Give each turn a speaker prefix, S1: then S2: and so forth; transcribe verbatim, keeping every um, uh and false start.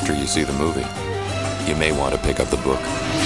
S1: after you see the movie. You may want to pick up the book.